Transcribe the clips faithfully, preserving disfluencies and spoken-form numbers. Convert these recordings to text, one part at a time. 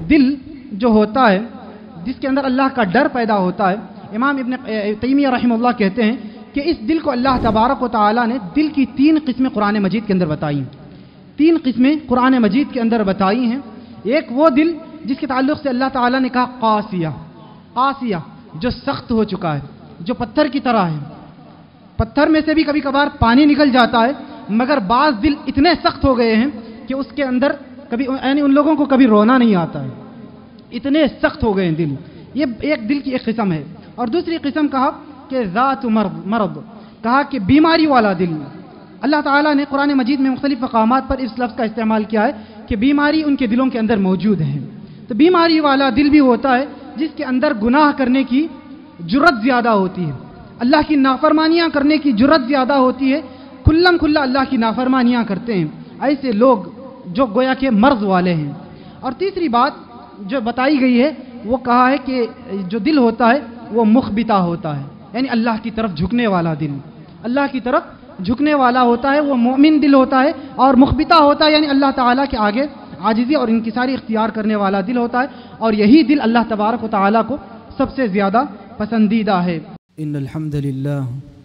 دل جو ہوتا ہے جس کے اندر اللہ کا ڈر پیدا ہوتا ہے، امام ابن تیمیہ رحمہ اللہ کہتے ہیں کہ اس دل کو اللہ تبارک و تعالیٰ نے دل کی تین قسمیں قرآن مجید کے اندر بتائی ہیں، تین قسمیں قرآن مجید کے اندر بتائی ہیں۔ ایک وہ دل جس کے تعلق سے اللہ تعالیٰ نے کہا قاسیہ، قاسیہ جو سخت ہو چکا ہے، جو پتھر کی طرح ہے، پتھر میں سے بھی کبھی کبھار پانی نکل جاتا ہے، مگر بعض دل اتنے سخت ہو گئے ہیں کہ اس کے اندر کبھی یعنی ان لوگوں کو کبھی رونا نہیں آتا ہے، اتنے سخت ہو گئے ہیں دل۔ یہ ایک دل کی ایک قسم ہے۔ اور دوسری قسم کہا کہ ذات مرض مرض کہا کہ بیماری والا دل۔ اللہ تعالیٰ نے قرآن مجید میں مختلف مقامات پر اس لفظ کا استعمال کیا ہے کہ بیماری ان کے دلوں کے اندر موجود ہے۔ تو بیماری والا دل بھی ہوتا ہے جس کے اندر گناہ کرنے کی جرت زیادہ ہوتی ہے، اللہ کی نافرمانیاں کرنے کی جرت زیادہ ہوتی ہے، کھلم کھلا اللہ کی نافرمانیاں کرتے ہیں، ایسے لوگ جو گویا کہ مرض والے ہیں۔ اور تیسری بات جو بتائی گئی ہے وہ کہا ہے کہ جو دل ہوتا ہے وہ مخبتہ ہوتا ہے، یعنی اللہ کی طرف جھکنے والا دل، اللہ کی طرف جھکنے والا ہوتا ہے، وہ مومن دل ہوتا ہے۔ اور مخبتہ ہوتا ہے یعنی اللہ تعالیٰ کے آگے عاجزی اور انکساری اختیار کرنے والا دل ہوتا ہے، اور یہی دل اللہ تبارک و تعالیٰ کو سب سے زیادہ پسندیدہ ہے۔ ان الحمد للہ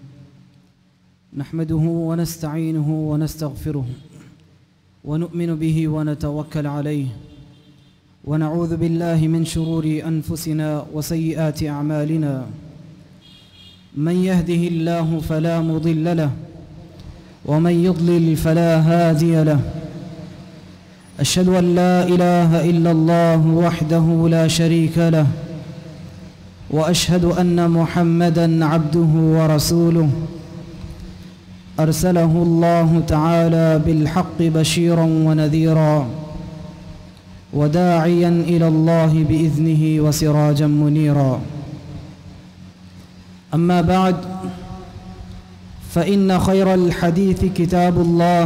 نحمده ونستعینه ونستغفره ونؤمن به ونتوکل علیه ونعوذ بالله من شرور أنفسنا وسيئات أعمالنا من يهده الله فلا مضل له ومن يضلل فلا هادي له أشهد أن لا إله إلا الله وحده لا شريك له وأشهد أن محمدًا عبده ورسوله أرسله الله تعالى بالحق بشيرا ونذيرا وداعيا إلى الله بإذنه وسراجا منيرا أما بعد فإن خير الحديث كتاب الله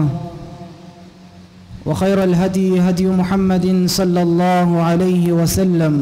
وخير الهدي هدي محمد صلى الله عليه وسلم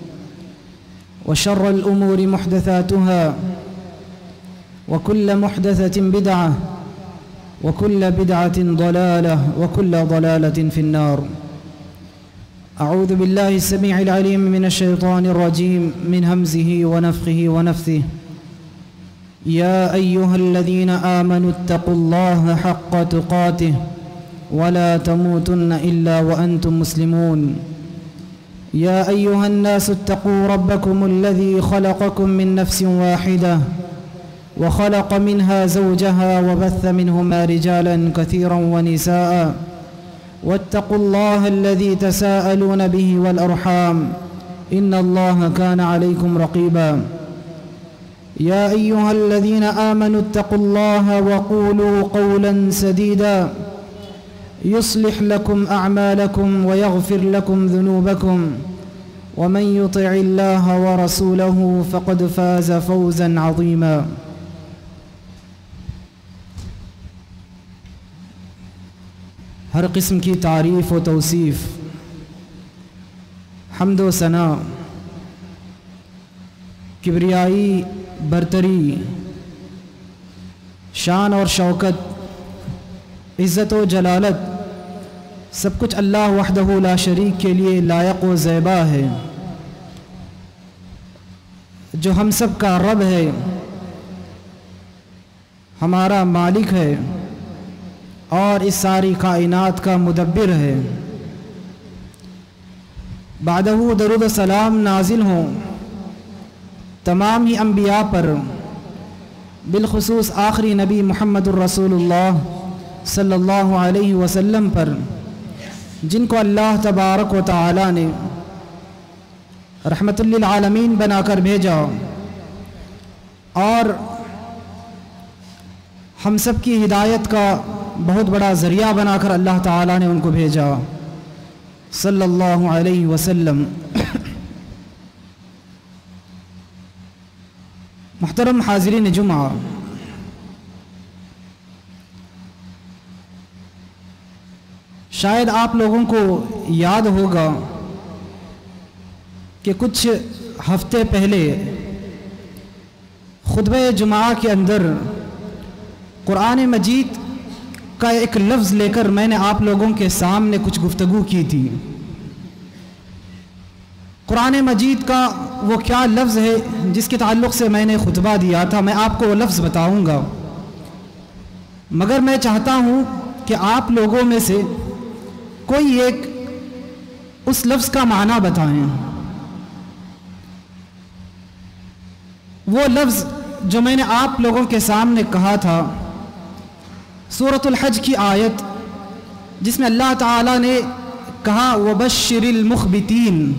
وشر الأمور محدثاتها وكل محدثة بدعة وكل بدعة ضلالة وكل ضلالة في النار أعوذ بالله السميع العليم من الشيطان الرجيم من همزه ونفخه ونفثه يا أيها الذين آمنوا اتقوا الله حق تقاته ولا تموتن إلا وأنتم مسلمون يا أيها الناس اتقوا ربكم الذي خلقكم من نفس واحدة وخلق منها زوجها وبث منهما رجالا كثيرا ونساء واتقوا الله الذي تساءلون به والأرحام إن الله كان عليكم رقيبا يا أيها الذين آمنوا اتقوا الله وقولوا قولا سديدا يصلح لكم أعمالكم ويغفر لكم ذنوبكم ومن يطع الله ورسوله فقد فاز فوزا عظيما ہر قسم کی تعریف و توصیف، حمد و ثنا، کبریائی، برتری، شان اور شوکت، عزت و جلالت سب کچھ اللہ وحدہ لا شریک کے لیے لائق و زیبا ہے، جو ہم سب کا رب ہے، ہمارا مالک ہے اور اس ساری کائنات کا مدبر ہے۔ بعدہ درود و سلام نازل ہوں تمام ہی انبیاء پر، بالخصوص آخری نبی محمد الرسول اللہ صلی اللہ علیہ وسلم پر، جن کو اللہ تبارک و تعالی نے رحمت للعالمین بنا کر بھیجا، اور ہم سب کی ہدایت کا بہت بڑا ذریعہ بنا کر اللہ تعالیٰ نے ان کو بھیجا صلی اللہ علیہ وسلم۔ محترم حاضرین جمعہ، شاید آپ لوگوں کو یاد ہوگا کہ کچھ ہفتے پہلے خطبہ جمعہ کے اندر قرآن مجید کا ایک لفظ لے کر میں نے آپ لوگوں کے سامنے کچھ گفتگو کی تھی۔ قرآن مجید کا وہ کیا لفظ ہے جس کے تعلق سے میں نے خطبہ دیا تھا، میں آپ کو وہ لفظ بتاؤں گا، مگر میں چاہتا ہوں کہ آپ لوگوں میں سے کوئی ایک اس لفظ کا معنی بتائیں۔ وہ لفظ جو میں نے آپ لوگوں کے سامنے کہا تھا سورۃ الحج کی آیت، جس میں اللہ تعالیٰ نے کہا وَبَشِّرِ الْمُخْبِتِينَ،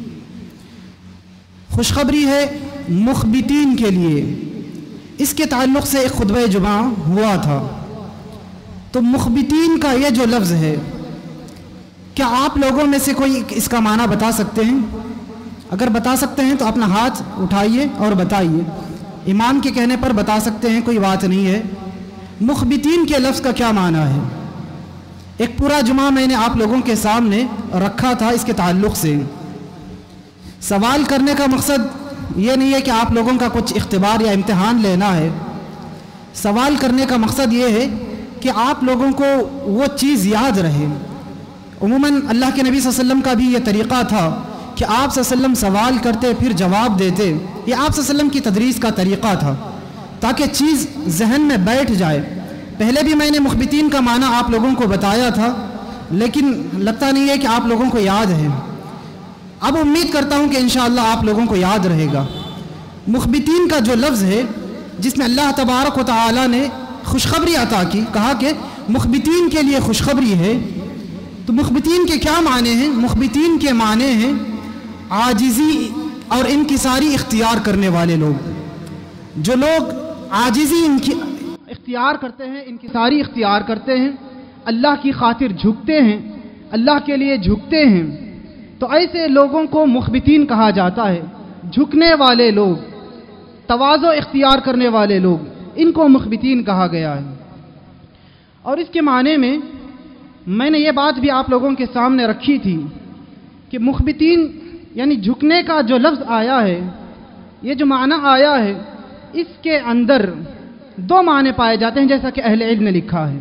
خوشخبری ہے مخبتین کے لیے، اس کے تعلق سے ایک خطبہ جمعہ ہوا تھا۔ تو مخبتین کا یہ جو لفظ ہے، کیا آپ لوگوں میں سے کوئی اس کا معنی بتا سکتے ہیں؟ اگر بتا سکتے ہیں تو اپنا ہاتھ اٹھائیے اور بتائیے۔ امام کے کہنے پر بتا سکتے ہیں، کوئی بات نہیں ہے۔ مخبتین کے لفظ کا کیا معنی ہے؟ ایک پورا جمعہ میں نے آپ لوگوں کے سامنے رکھا تھا اس کے تعلق سے۔ سوال کرنے کا مقصد یہ نہیں ہے کہ آپ لوگوں کا کچھ اختبار یا امتحان لینا ہے۔ سوال کرنے کا مقصد یہ ہے کہ آپ لوگوں کو وہ چیز یاد رہے۔ عموماً اللہ کے نبی صلی اللہ علیہ وسلم کا بھی یہ طریقہ تھا کہ آپ صلی اللہ علیہ وسلم سوال کرتے پھر جواب دیتے، یہ آپ صلی اللہ علیہ وسلم کی تدریس کا طریقہ تھا تاکہ چیز ذہن میں بیٹھ جائے۔ پہلے بھی میں نے مخبتین کا معنی آپ لوگوں کو بتایا تھا، لیکن لگتا نہیں ہے کہ آپ لوگوں کو یاد ہے۔ اب امید کرتا ہوں کہ انشاءاللہ آپ لوگوں کو یاد رہے گا۔ مخبتین کا جو لفظ ہے، جس میں اللہ تبارک و تعالی نے خوشخبری عطا کی، کہا کہ مخبتین کے لیے خوشخبری ہے، تو مخبتین کے کیا معنی ہیں؟ مخبتین کے معنی ہیں عاجزی اور انکساری اختیار کرنے والے لوگ۔ جو لوگ عاجزی ان کی اختیار کرتے ہیں، انکساری اختیار کرتے ہیں، اللہ کی خاطر جھکتے ہیں، اللہ کے لیے جھکتے ہیں، تو ایسے لوگوں کو مخبتین کہا جاتا ہے۔ جھکنے والے لوگ، تواضع اختیار کرنے والے لوگ، ان کو مخبتین کہا گیا ہے۔ اور اس کے معنی میں میں نے یہ بات بھی آپ لوگوں کے سامنے رکھی تھی کہ مخبتین یعنی جھکنے کا جو لفظ آیا ہے، یہ جو معنی آیا ہے، اس کے اندر دو معنی پائے جاتے ہیں، جیسا کہ اہل علم نے لکھا ہے۔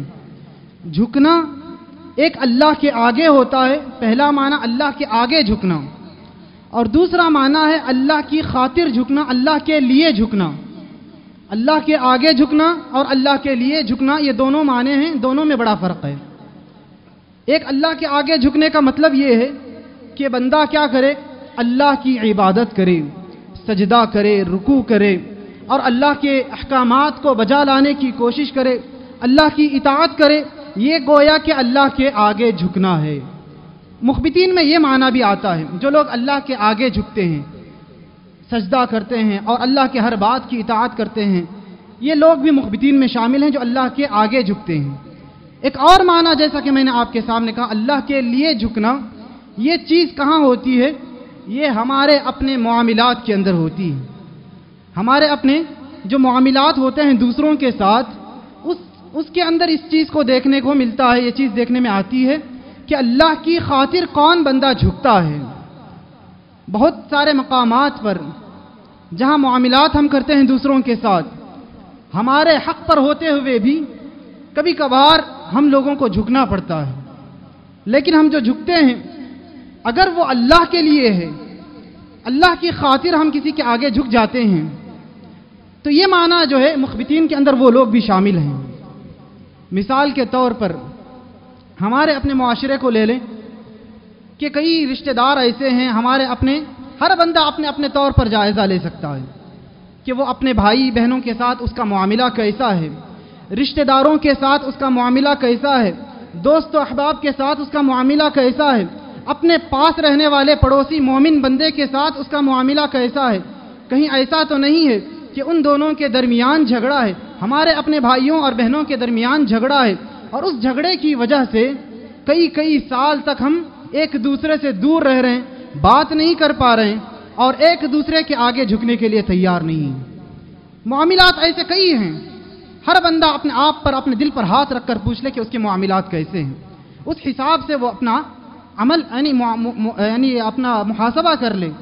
جھکنا ایک اللہ کے آگے ہوتا ہے، پہلا معنی اللہ کے آگے جھکنا، اور دوسرا معنی ہے اللہ کی خاطر جھکنا، اللہ کے لیے جھکنا۔ اللہ کے آگے جھکنا اور اللہ کے لیے جھکنا، یہ دونوں معنی ہیں، دونوں میں بڑا فرق ہے۔ ایک اللہ کے آگے جھکنے کا مطلب یہ ہے کہ بندہ کیا کرے؟ اللہ کی عبادت کرے، سجدہ کرے، رکوع کرے، اور اللہ کے احکامات کو بجا لانے کی کوشش کرے، اللہ کی اطاعت کرے، یہ گویا کہ اللہ کے آگے جھکنا ہے۔ مخبتین میں یہ معنی بھی آتا ہے، جو لوگ اللہ کے آگے جھکتے ہیں، سجدہ کرتے ہیں اور اللہ کے ہر بات کی اطاعت کرتے ہیں، یہ لوگ بھی مخبتین میں شامل ہیں جو اللہ کے آگے جھکتے ہیں۔ ایک اور معنی جیسا کہ میں نے آپ کے سامنے کہا، اللہ کے لیے جھکنا، یہ چیز کہاں ہوتی ہے؟ یہ ہمارے اپنے معاملات کے اندر ہوتی ہے۔ ہمارے اپنے جو معاملات ہوتے ہیں دوسروں کے ساتھ، اس اس کے اندر اس چیز کو دیکھنے کو ملتا ہے، یہ چیز دیکھنے میں آتی ہے کہ اللہ کی خاطر کون بندہ جھکتا ہے۔ بہت سارے مقامات پر جہاں معاملات ہم کرتے ہیں دوسروں کے ساتھ، ہمارے حق پر ہوتے ہوئے بھی کبھی کبھار ہم لوگوں کو جھکنا پڑتا ہے، لیکن ہم جو جھکتے ہیں اگر وہ اللہ کے لیے ہے، اللہ کی خاطر ہم کسی کے آگے جھک جاتے ہیں، تو یہ معنی جو ہے مخبتین کے اندر وہ لوگ بھی شامل ہیں۔ مثال کے طور پر ہمارے اپنے معاشرے کو لے لیں کہ کئی رشتہ دار ایسے ہیں، ہمارے اپنے ہر بندہ اپنے اپنے طور پر جائزہ لے سکتا ہے کہ وہ اپنے بھائی بہنوں کے ساتھ اس کا معاملہ کیسا ہے، رشتہ داروں کے ساتھ اس کا معاملہ کیسا ہے، دوست و احباب کے ساتھ اس کا معاملہ کیسا ہے، اپنے پاس رہنے والے پڑوسی مومن بندے کے ساتھ اس کا معاملہ کیسا ہے۔ کہیں ایسا تو نہیں ہے کہ ان دونوں کے درمیان جھگڑا ہے، ہمارے اپنے بھائیوں اور بہنوں کے درمیان جھگڑا ہے، اور اس جھگڑے کی وجہ سے کئی کئی سال تک ہم ایک دوسرے سے دور رہ رہے ہیں، بات نہیں کر پا رہے ہیں، اور ایک دوسرے کے آگے جھکنے کے لیے تیار نہیں ہیں۔ معاملات ایسے کئی ہیں، ہر بندہ اپنے آپ پر اپنے دل پر ہاتھ رکھ کر پوچھ لے کہ اس کے معاملات کیسے ہیں، اس حساب سے وہ اپنا عمل یعنی یعنی اپنا محاسبہ کر لے۔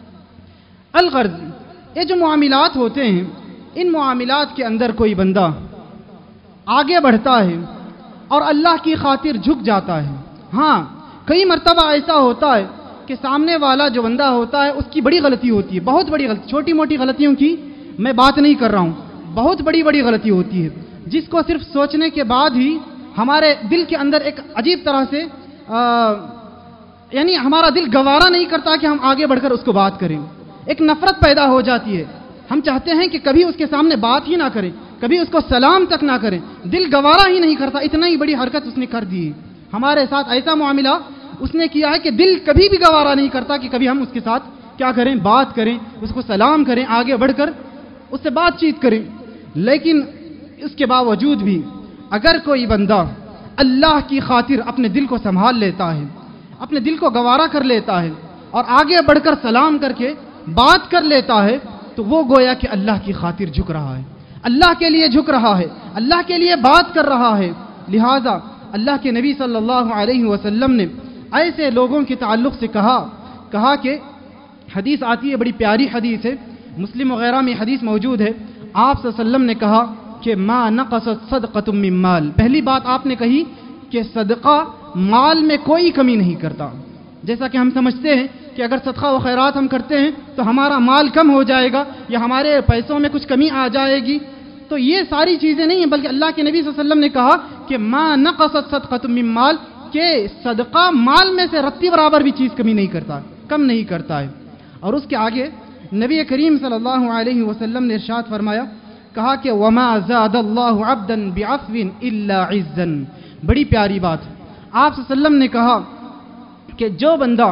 الغرض یہ جو معاملات ہوتے ہیں، ان معاملات کے اندر کوئی بندہ آگے بڑھتا ہے اور اللہ کی خاطر جھک جاتا ہے۔ ہاں کئی مرتبہ ایسا ہوتا ہے کہ سامنے والا جو بندہ ہوتا ہے اس کی بڑی غلطی ہوتی ہے، بہت بڑی غلطی، چھوٹی موٹی غلطیوں کی میں بات نہیں کر رہا ہوں، بہت بڑی بڑی غلطی ہوتی ہے جس کو صرف سوچنے کے بعد ہی ہمارے دل کے اندر ایک عجیب طرح سے آ, یعنی ہمارا دل گوارا نہیں کرتا کہ ہم آگے بڑھ کر اس کو بات کریں، ایک نفرت پیدا ہو جاتی ہے، ہم چاہتے ہیں کہ کبھی اس کے سامنے بات ہی نہ کریں، کبھی اس کو سلام تک نہ کریں، دل گوارا ہی نہیں کرتا، اتنا ہی بڑی حرکت اس نے کر دی ہے، ہمارے ساتھ ایسا معاملہ اس نے کیا ہے کہ دل کبھی بھی گوارا نہیں کرتا کہ کبھی ہم اس کے ساتھ کیا کریں، بات کریں، اس کو سلام کریں، آگے بڑھ کر اس سے بات چیت کریں۔ لیکن اس کے باوجود بھی اگر کوئی بندہ اللہ کی خاطر اپنے دل کو سنبھال لیتا ہے، اپنے دل کو گوارا کر لیتا ہے اور آگے بڑھ کر سلام کر کے بات کر لیتا ہے تو وہ گویا کہ اللہ کی خاطر جھک رہا ہے، اللہ کے لیے جھک رہا ہے، اللہ کے لیے بات کر رہا ہے۔ لہٰذا اللہ کے نبی صلی اللہ علیہ وسلم نے ایسے لوگوں کے تعلق سے کہا کہا کہ حدیث آتی ہے، بڑی پیاری حدیث ہے، مسلم وغیرہ میں حدیث موجود ہے، آپ صلی اللہ علیہ وسلم نے کہا کہ ما نقصت صدقۃ من مال، پہلی بات آپ نے کہی کہ صدقہ مال میں کوئی کمی نہیں کرتا۔ جیسا کہ ہم سمجھتے ہیں کہ اگر صدقہ و خیرات ہم کرتے ہیں تو ہمارا مال کم ہو جائے گا یا ہمارے پیسوں میں کچھ کمی آ جائے گی، تو یہ ساری چیزیں نہیں ہیں، بلکہ اللہ کے نبی صلی اللہ علیہ وسلم نے کہا کہ ما نقصت صدقۃ من مال، کہ صدقہ مال میں سے رتی برابر بھی چیز کمی نہیں کرتا، کم نہیں کرتا ہے۔ اور اس کے آگے نبی کریم صلی اللہ علیہ وسلم نے ارشاد فرمایا، کہا کہ وما زاد اللہ عبدا بعفو الا عزا، بڑی پیاری بات، آپ صلی اللہ علیہ وسلم نے کہا کہ جو بندہ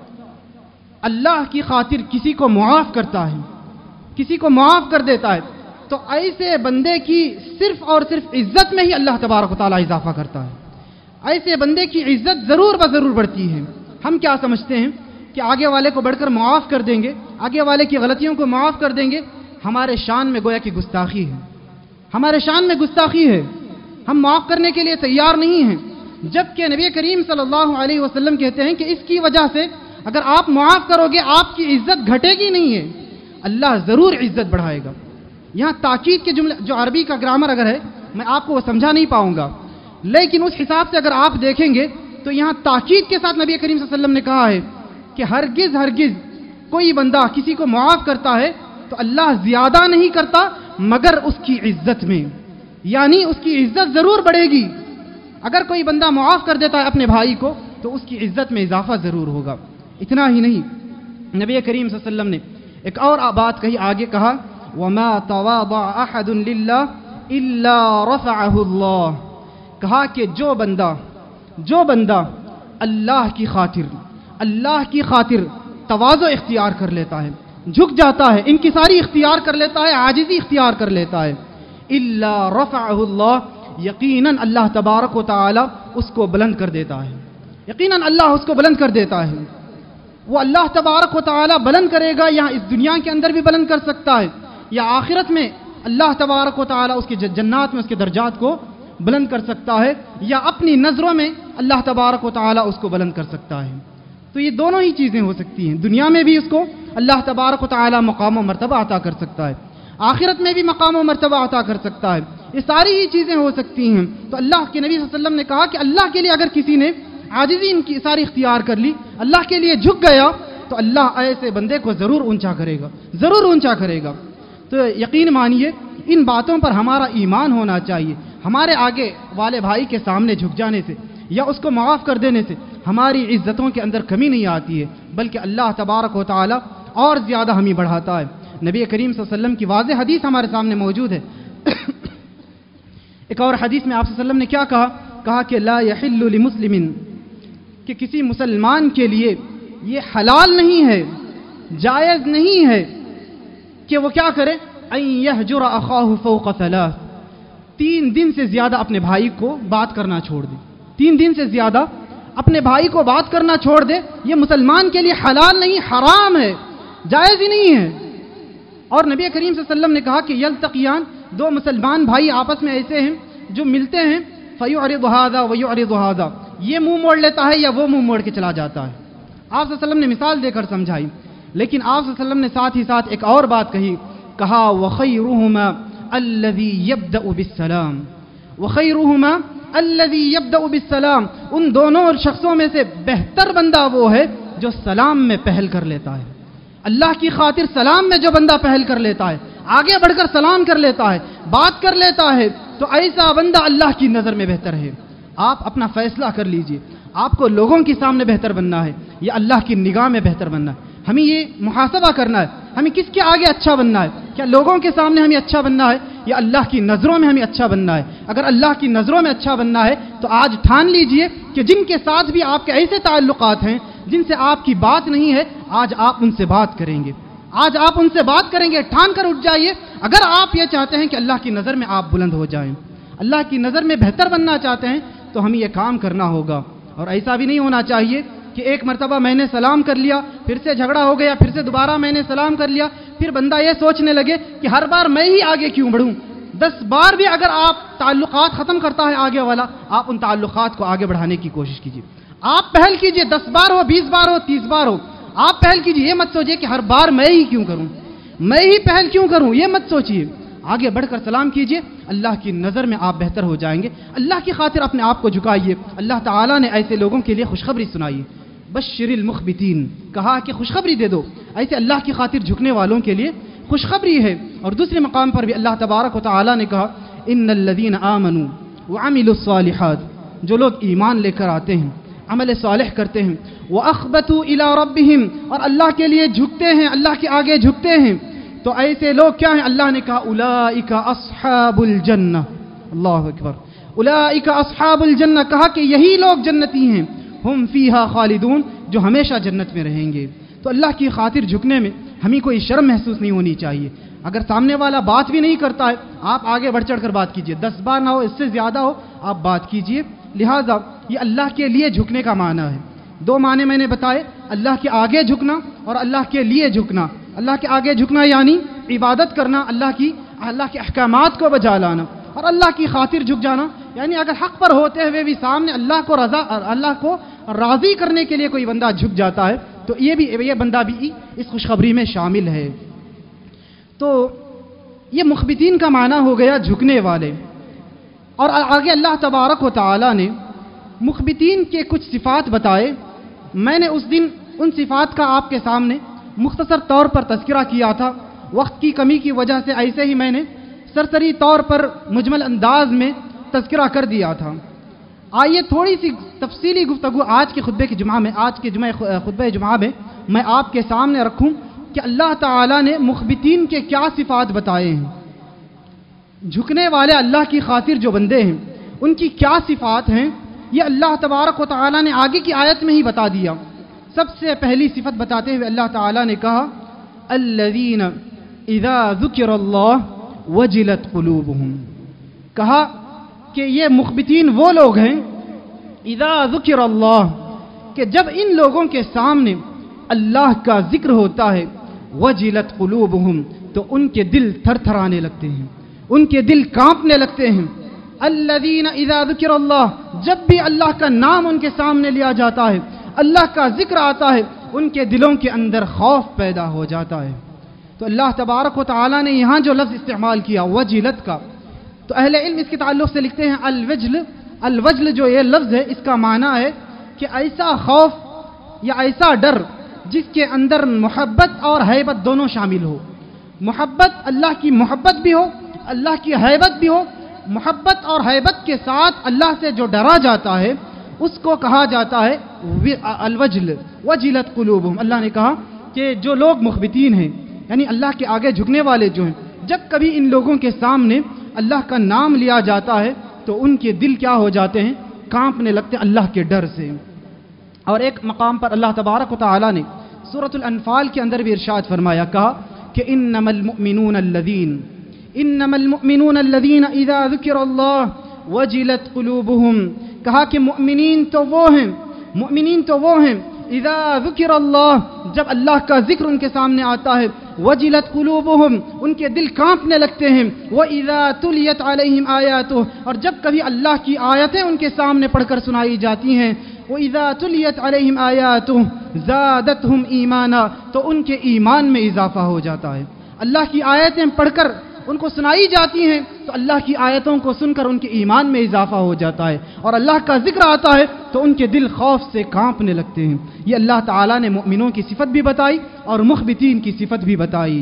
اللہ کی خاطر کسی کو معاف کرتا ہے، کسی کو معاف کر دیتا ہے، تو ایسے بندے کی صرف اور صرف عزت میں ہی اللہ تبارک و تعالیٰ اضافہ کرتا ہے، ایسے بندے کی عزت ضرور بضرور بڑھتی ہے۔ ہم کیا سمجھتے ہیں کہ آگے والے کو بڑھ کر معاف کر دیں گے، آگے والے کی غلطیوں کو معاف کر دیں گے، ہمارے شان میں گویا کہ گستاخی ہے، ہمارے شان میں گستاخی ہے، ہم معاف کرنے کے لیے تیار نہیں ہیں، جبکہ نبی کریم صلی اللہ علیہ وسلم کہتے ہیں کہ اس کی وجہ سے اگر آپ معاف کرو گے آپ کی عزت گھٹے گی نہیں ہے، اللہ ضرور عزت بڑھائے گا۔ یہاں تاکید کے جملے، جو عربی کا گرامر اگر ہے میں آپ کو وہ سمجھا نہیں پاؤں گا، لیکن اس حساب سے اگر آپ دیکھیں گے تو یہاں تاکید کے ساتھ نبی کریم صلی اللہ علیہ وسلم نے کہا ہے کہ ہرگز ہرگز کوئی بندہ کسی کو معاف کرتا ہے تو اللہ زیادہ نہیں کرتا مگر اس کی عزت میں، یعنی اس کی عزت ضرور بڑھے گی۔ اگر کوئی بندہ معاف کر دیتا ہے اپنے بھائی کو تو اس کی عزت میں اضافہ ضرور ہوگا۔ اتنا ہی نہیں، نبی کریم صلی اللہ علیہ وسلم نے ایک اور بات کہی، آگے کہا وما تواضع احد للہ الا رفعہ اللہ، کہا کہ جو بندہ جو بندہ اللہ کی خاطر اللہ کی خاطر تواضع اختیار کر لیتا ہے، جھک جاتا ہے، انکساری اختیار کر لیتا ہے، عاجزی اختیار کر لیتا ہے، الا رفعہ اللہ، یقیناً اللہ تبارک و تعالی اس کو بلند کر دیتا ہے، یقیناً اللہ اس کو بلند کر دیتا ہے۔ وہ اللہ تبارک و تعالی بلند کرے گا، یہاں اس دنیا کے اندر بھی بلند کر سکتا ہے، یا آخرت میں اللہ تبارک و تعالی اس کی جنات میں اس کے درجات کو بلند کر سکتا ہے، یا اپنی نظروں میں اللہ تبارک و تعالی اس کو بلند کر سکتا ہے۔ تو یہ دونوں ہی چیزیں ہو سکتی ہیں، دنیا میں بھی اس کو اللہ تبارک و تعالی مقام و مرتبہ عطا کر سکتا ہے، آخرت میں بھی مقام و مرتبہ عطا کر سکتا ہے، یہ ساری ہی چیزیں ہو سکتی ہیں۔ تو اللہ کے نبی صلی اللہ علیہ وسلم نے کہا کہ اللہ کے لیے اگر کسی نے عاجزی ان کی ساری اختیار کر لی، اللہ کے لیے جھک گیا، تو اللہ ایسے بندے کو ضرور اونچا کرے گا، ضرور اونچا کرے گا۔ تو یقین مانیے ان باتوں پر ہمارا ایمان ہونا چاہیے، ہمارے آگے والے بھائی کے سامنے جھک جانے سے یا اس کو معاف کر دینے سے ہماری عزتوں کے اندر کمی نہیں آتی ہے، بلکہ اللہ تبارک و تعالی اور زیادہ ہمیں بڑھاتا ہے۔ نبی کریم صلی اللہ علیہ وسلم کی واضح حدیث ہمارے سامنے موجود ہے۔ ایک اور حدیث میں آپ صلی اللہ علیہ وسلم نے کیا کہا؟ کہا کہ لا یحل لمسلم، کہ کسی مسلمان کے لیے یہ حلال نہیں ہے، جائز نہیں ہے کہ وہ کیا کرے، ان یہجر اخاہ فوق ثلاث، تین دن سے زیادہ اپنے بھائی کو بات کرنا چھوڑ دے، تین دن سے زیادہ اپنے بھائی کو بات کرنا چھوڑ دے، یہ مسلمان کے لیے حلال نہیں، حرام ہے، جائز ہی نہیں ہے۔ اور نبی کریم صلی اللہ علیہ وسلم نے کہا کہ یلتقیان، دو مسلمان بھائی آپس میں ایسے ہیں جو ملتے ہیں، فیعرض ھذا ویعرض ھذا، یہ منہ موڑ لیتا ہے یا وہ منہ موڑ کے چلا جاتا ہے۔ آپ صلی اللہ علیہ وسلم نے مثال دے کر سمجھائی، لیکن آپ صلی اللہ علیہ وسلم نے ساتھ ہی ساتھ ایک اور بات کہی، کہا وخیرہما الذی یبدأ بالسلام، وخیرہما الذی یبدأ بالسلام، ان دونوں شخصوں میں سے بہتر بندہ وہ ہے جو سلام میں پہل کر لیتا ہے. اللہ کی خاطر سلام میں جو بندہ پہل کر لیتا ہے، آگے بڑھ کر سلام کر لیتا ہے، بات کر لیتا ہے، تو ایسا بندہ اللہ کی نظر میں بہتر ہے. آپ اپنا فیصلہ کر لیجئے، آپ کو لوگوں کے سامنے بہتر بننا ہے یا اللہ کی نگاہ میں بہتر بننا ہے. ہمیں یہ محاسبہ کرنا ہے، ہمیں کس کے آگے اچھا بننا ہے. کیا لوگوں کے سامنے ہمیں اچھا بننا ہے یا اللہ کی نظروں میں ہمیں اچھا بننا ہے؟ اگر اللہ کی نظروں میں اچھا بننا ہے تو آج ٹھان لیجئے کہ جن کے ساتھ بھی آپ کے ایسے تعلقات ہیں جن سے آپ کی بات نہیں ہے، آج آپ ان سے بات کریں گے، آج آپ ان سے بات کریں گے. ٹھان کر اٹھ جائیے اگر آپ یہ چاہتے ہیں کہ اللہ کی نظر میں آپ بلند ہو جائیں، اللہ کی نظر میں بہتر بننا چاہتے ہیں، تو ہمیں یہ کام کرنا ہوگا. اور ایسا بھی نہیں ہونا چاہیے کہ ایک مرتبہ میں نے سلام کر لیا، پھر سے جھگڑا ہو گیا، پھر سے دوبارہ میں نے سلام کر لیا، پھر بندہ یہ سوچنے لگے کہ ہر بار میں ہی آگے کیوں بڑھوں. دس بار بھی اگر آپ تعلقات ختم کرتا ہے آگے والا، آپ ان تعلقات کو آگے بڑھانے کی کوشش کیجیے. آپ پہل کیجیے، دس بار ہو، بیس بار ہو، تیس بار ہو، آپ پہل کیجیے. یہ مت سوچیے کہ ہر بار میں ہی کیوں کروں، میں ہی پہل کیوں کروں، یہ مت سوچیے. آگے بڑھ کر سلام کیجیے، اللہ کی نظر میں آپ بہتر ہو جائیں گے. اللہ کی خاطر اپنے آپ کو جھکائیے. اللہ تعالیٰ نے ایسے لوگوں کے لیے خوشخبری سنائی، بشر المخبتین، کہا کہ خوشخبری دے دو ایسے اللہ کی خاطر جھکنے والوں کے لیے خوشخبری ہے. اور دوسرے مقام پر بھی اللہ تبارک و تعالیٰ نے کہا ان الذین آمنوا وعملوا الصالحات، جو لوگ ایمان لے کر آتے ہیں، عمل صالح کرتے ہیں، وَأَخْبَتُوا إِلَىٰ رَبِّهِمْ، اور اللہ کے لیے جھکتے ہیں، اللہ کے آگے جھکتے ہیں، تو ایسے لوگ کیا ہیں؟ اللہ نے کہا اولئک اصحاب الجنہ. اللہ اکبر. اولئک اصحاب الجنہ، کہا کہ یہی لوگ جنتی ہیں، ہم فیہا خالدون، جو ہمیشہ جنت میں رہیں گے. تو اللہ کی خاطر جھکنے میں ہمیں کوئی شرم محسوس نہیں ہونی چاہیے. اگر سامنے والا بات بھی نہیں کرتا ہے، آپ آگے بڑھ چڑھ کر بات کیجئے، دس بار نہ ہو، اس سے زیادہ ہو، آپ بات کیجئے. لہذا یہ اللہ کے لیے جھکنے کا معنی ہے. دو معنی میں نے بتائے، اللہ کے آگے جھکنا اور اللہ کے لیے جھکنا. اللہ کے آگے جھکنا یعنی عبادت کرنا، اللہ کی اللہ کے احکامات کو بجا لانا، اور اللہ کی خاطر جھک جانا یعنی اگر حق پر ہوتے ہوئے بھی سامنے اللہ کو رضا اللہ کو راضی کرنے کے لیے کوئی بندہ جھک جاتا ہے تو یہ بھی یہ بندہ بھی اس خوشخبری میں شامل ہے. تو یہ مخبتین کا معنی ہو گیا جھکنے والے. اور آگے اللہ تبارک و تعالی نے مخبتین کے کچھ صفات بتائے. میں نے اس دن ان صفات کا آپ کے سامنے مختصر طور پر تذکرہ کیا تھا، وقت کی کمی کی وجہ سے ایسے ہی میں نے سرسری طور پر مجمل انداز میں تذکرہ کر دیا تھا. آئیے تھوڑی سی تفصیلی گفتگو آج کے خطبے کے جمعہ میں آج کے جمعہ خطبہ جمعہ میں میں آپ کے سامنے رکھوں کہ اللہ تعالیٰ نے مخبتین کے کیا صفات بتائے ہیں. جھکنے والے اللہ کی خاطر جو بندے ہیں ان کی کیا صفات ہیں، یہ اللہ تبارک و تعالیٰ نے آگے کی آیت میں ہی بتا دیا. سب سے پہلی صفت بتاتے ہوئے اللہ تعالیٰ نے کہا الذین اذا ذکر اللہ وجلت قلوبہم، کہا کہ یہ مخبتین وہ لوگ ہیں اذا ذکر اللہ، کہ جب ان لوگوں کے سامنے اللہ کا ذکر ہوتا ہے وجلت قلوبہم، تو ان کے دل تھر تھرانے لگتے ہیں، ان کے دل کانپنے لگتے ہیں. الذین اذا ذکر اللہ، جب بھی اللہ کا نام ان کے سامنے لیا جاتا ہے، اللہ کا ذکر آتا ہے، ان کے دلوں کے اندر خوف پیدا ہو جاتا ہے. تو اللہ تبارک و تعالیٰ نے یہاں جو لفظ استعمال کیا وجلت کا، تو اہل علم اس کے تعلق سے لکھتے ہیں الوجل، الوجل جو یہ لفظ ہے اس کا معنی ہے کہ ایسا خوف یا ایسا ڈر جس کے اندر محبت اور ہیبت دونوں شامل ہو. محبت، اللہ کی محبت بھی ہو، اللہ کی ہیبت بھی ہو. محبت اور ہیبت کے ساتھ اللہ سے جو ڈرا جاتا ہے اس کو کہا جاتا ہے الوجل. وجلت قلوبہم، اللہ نے کہا کہ جو لوگ مخبتین ہیں یعنی اللہ کے آگے جھکنے والے جو ہیں، جب کبھی ان لوگوں کے سامنے اللہ کا نام لیا جاتا ہے تو ان کے دل کیا ہو جاتے ہیں؟ کانپنے لگتے ہیں اللہ کے ڈر سے. اور ایک مقام پر اللہ تبارک و تعالیٰ نے سورۃ الانفال کے اندر بھی ارشاد فرمایا، کہا کہ انما المؤمنون الذین انما المؤمنون الذین اذا ذکر اللہ وجلت قلوبہم، کہا کہ مؤمنین تو وہ ہیں مؤمنین تو وہ ہیں اذا ذکر اللہ، جب اللہ کا ذکر ان کے سامنے آتا ہے وجلت قلوبہم، ان کے دل کانپنے لگتے ہیں. وَإِذَا تُلِيَتْ عَلَيْهِمْ آیاتُهُ، اور جب کبھی اللہ کی آیتیں ان کے سامنے پڑھ کر سنائی جاتی ہیں وَإِذَا تُلِيَتْ عَلَيْهِمْ آیاتُهُ زَادَتْهُمْ ایمانا، تو ان کے ایمان میں اضافہ ہو جاتا ہے. اللہ کی آیتیں پڑھ کر ان کو سنائی جاتی ہیں تو اللہ کی آیتوں کو سن کر ان کے ایمان میں اضافہ ہو جاتا ہے، اور اللہ کا ذکر آتا ہے تو ان کے دل خوف سے کانپنے لگتے ہیں۔ یہ اللہ تعالیٰ نے مؤمنوں کی صفت بھی بتائی اور مخبتین کی صفت بھی بتائی۔